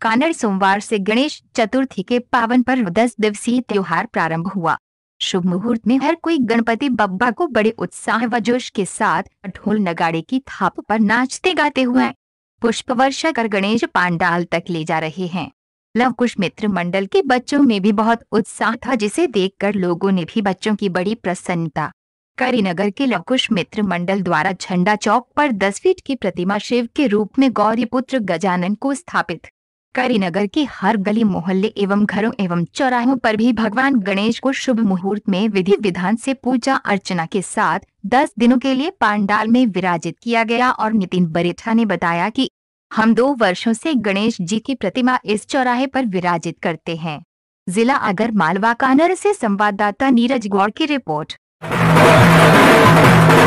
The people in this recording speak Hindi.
कानड़ सोमवार से गणेश चतुर्थी के पावन पर्व 10 दिवसीय त्योहार प्रारंभ हुआ। शुभ मुहूर्त में हर कोई गणपति बप्पा को बड़े उत्साह व जोश के साथ ढोल नगाड़े की थाप पर नाचते गाते हुए पुष्प वर्षा कर गणेश पांडाल तक ले जा रहे हैं। लवकुश मित्र मंडल के बच्चों में भी बहुत उत्साह था, जिसे देखकर लोगों ने भी बच्चों की बड़ी प्रसन्नता। करीनगर के लवकुश मित्र मंडल द्वारा झंडा चौक पर 10 फीट की प्रतिमा शिव के रूप में गौरीपुत्र गजानन को स्थापित। करीनगर के हर गली मोहल्ले एवं घरों एवं चौराहों पर भी भगवान गणेश को शुभ मुहूर्त में विधि विधान से पूजा अर्चना के साथ 10 दिनों के लिए पांडाल में विराजित किया गया। और नितिन बरेठा ने बताया कि हम 2 वर्षों से गणेश जी की प्रतिमा इस चौराहे पर विराजित करते हैं। जिला आगर मालवा कानड़ से संवाददाता नीरज गौड़ की रिपोर्ट।